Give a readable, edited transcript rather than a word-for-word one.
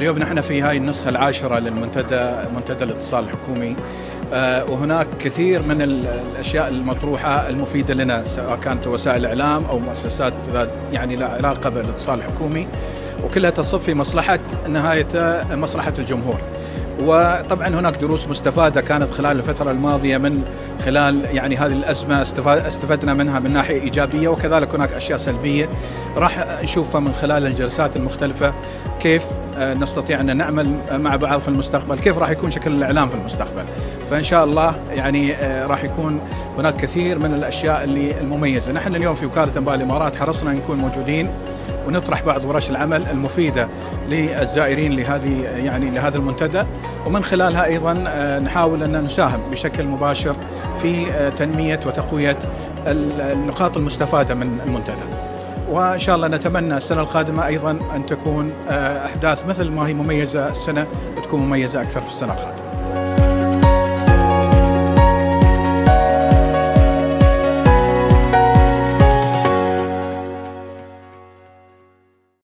اليوم نحن في هاي النسخة العاشرة للمنتدى، منتدى الاتصال الحكومي، وهناك كثير من الأشياء المطروحة المفيدة لنا، سواء كانت وسائل الإعلام أو مؤسسات يعني لها علاقة بالاتصال الحكومي، وكلها تصب في مصلحة نهاية مصلحة الجمهور. وطبعا هناك دروس مستفادة كانت خلال الفترة الماضية من خلال يعني هذه الأزمة، استفدنا منها من ناحية إيجابية، وكذلك هناك أشياء سلبية راح نشوفها من خلال الجلسات المختلفة، كيف نستطيع أن نعمل مع بعض في المستقبل، كيف راح يكون شكل الإعلام في المستقبل. فإن شاء الله يعني راح يكون هناك كثير من الأشياء اللي المميزة. نحن اليوم في وكالة أنباء الإمارات حرصنا أن نكون موجودين ونطرح بعض ورش العمل المفيدة للزائرين لهذا المنتدى، ومن خلالها أيضا نحاول أن نساهم بشكل مباشر في تنمية وتقوية النقاط المستفادة من المنتدى. وإن شاء الله نتمنى السنة القادمة أيضا أن تكون أحداث مثل ما هي مميزة السنة، وتكون مميزة أكثر في السنة القادمة.